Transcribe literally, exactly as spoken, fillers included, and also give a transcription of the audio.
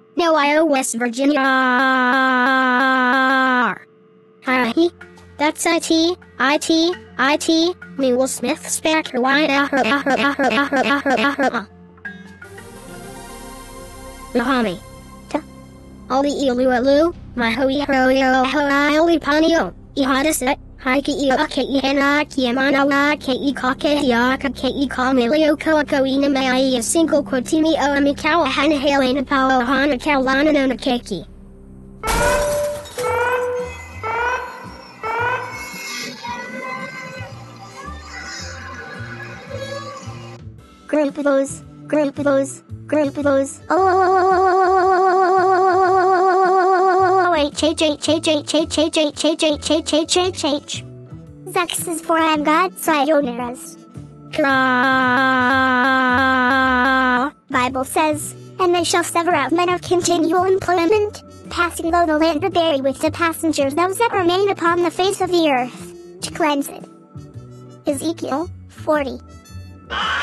No, I West Virginia. Hi, that's I T, I T, I T, me Will Smith Spectre Wine Lahami. All the Ilualu, my hoi hoyo hoili panio, ihadis. Hiki ioke ihena kiamana la ke ikoke hiaka ke ikomilio koako inamai a single quotimi o amikawa hana helena pao hana kaulana nona keki. Group of those, group of those, group of those. Oh, H H H H H H H H H H H H H H. Xaxses for I am God, sayonara's. Bible says, and they shall sever out men of continual employment, passing though the land to bury with the passengers those that remain upon the face of the earth, to cleanse it. Ezekiel forty.